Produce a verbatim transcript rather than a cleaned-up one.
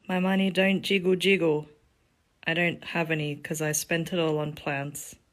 My money don't jiggle jiggle. I don't have any 'cause I spent it all on plants.